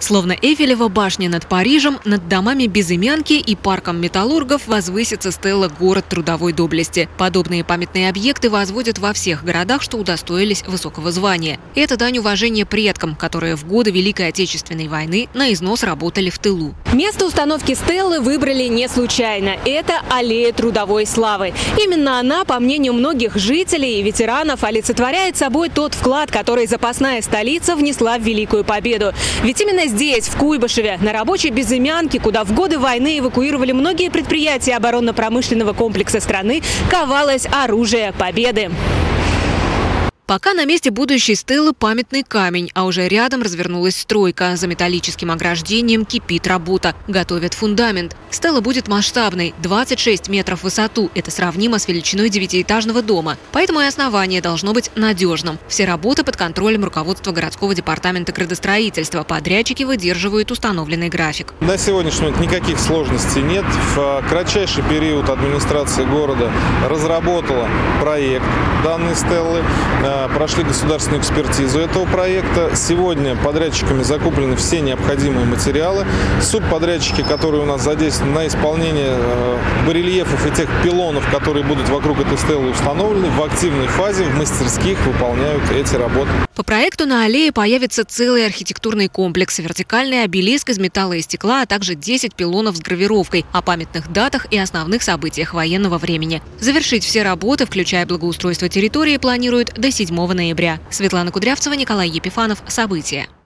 Словно Эйфелева башня над Парижем, над домами Безымянки и парком металлургов возвысится стелла «Город трудовой доблести». Подобные памятные объекты возводят во всех городах, что удостоились высокого звания. Это дань уважения предкам, которые в годы Великой Отечественной войны на износ работали в тылу. Место установки стеллы выбрали не случайно. Это аллея трудовой славы. Именно она, по мнению многих жителей и ветеранов, олицетворяет собой тот вклад, который запасная столица внесла в Великую Победу. Ведь именно здесь, в Куйбышеве, на рабочей Безымянке, куда в годы войны эвакуировали многие предприятия оборонно-промышленного комплекса страны, ковалось оружие победы. Пока на месте будущей стелы памятный камень, а уже рядом развернулась стройка. За металлическим ограждением кипит работа. Готовят фундамент. Стела будет масштабной – 26 метров в высоту. Это сравнимо с величиной 9-этажного дома. Поэтому и основание должно быть надежным. Все работы под контролем руководства городского департамента градостроительства. Подрядчики выдерживают установленный график. На сегодняшний момент никаких сложностей нет. В кратчайший период администрация города разработала проект данной стеллы. Прошли государственную экспертизу этого проекта. Сегодня подрядчиками закуплены все необходимые материалы. Субподрядчики, которые у нас задействованы на исполнение барельефов и тех пилонов, которые будут вокруг этой стелы установлены, в активной фазе в мастерских выполняют эти работы. По проекту на аллее появится целый архитектурный комплекс, вертикальный обелиск из металла и стекла, а также 10 пилонов с гравировкой о памятных датах и основных событиях военного времени. Завершить все работы, включая благоустройство территории, планируют до 7 ноября. Светлана Кудрявцева, Николай Епифанов. События.